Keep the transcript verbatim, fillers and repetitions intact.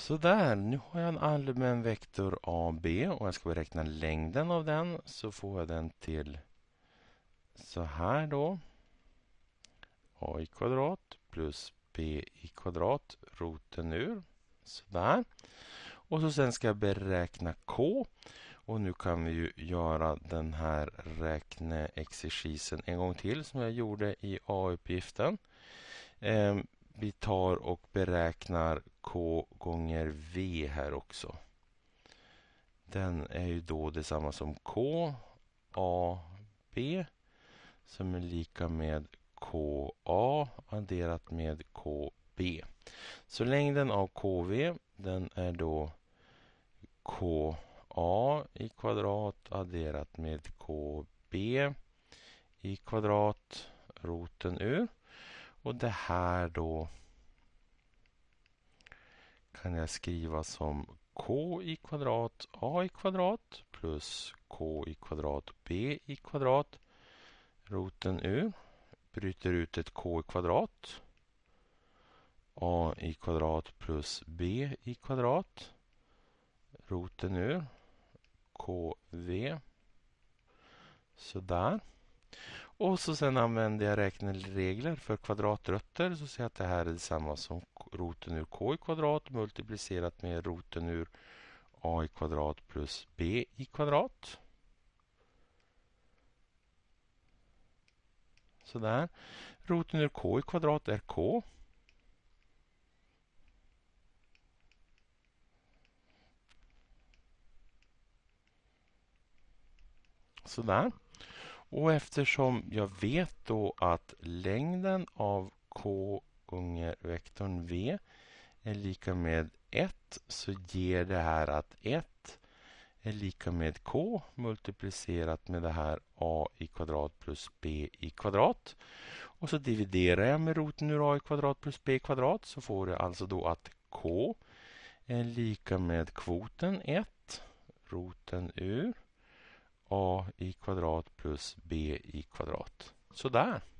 Så där, nu har jag en allmän vektor A B och jag ska beräkna längden av den, så får jag den till så här då. A i kvadrat plus B i kvadrat, roten ur. Så där. Och så sen ska jag beräkna K. Och nu kan vi ju göra den här räkneexercisen en gång till som jag gjorde i A-uppgiften. Eh, vi tar och beräknar K gånger V här också. Den är ju då detsamma som K A B som är lika med K A adderat med K B. Så längden av K V den är då K A i kvadrat adderat med K B i kvadrat, roten ur. Och det här då kan jag skriva som K i kvadrat A i kvadrat plus K i kvadrat B i kvadrat, roten ur. Bryter ut ett K i kvadrat. A i kvadrat plus B i kvadrat, roten ur. K V. Sådär. Och så sen använder jag räkneregler för kvadratrötter. Så ser jag att det här är detsamma som roten ur K i kvadrat multiplicerat med roten ur A i kvadrat plus B i kvadrat. Sådär. Roten ur K i kvadrat är K. Sådär. Och eftersom jag vet då att längden av K gånger vektorn V är lika med ett, så ger det här att ett är lika med K multiplicerat med det här A i kvadrat plus B i kvadrat. Och så dividerar jag med roten ur A i kvadrat plus B i kvadrat, så får jag alltså då att K är lika med kvoten ett, roten ur A i kvadrat plus B i kvadrat. Så där.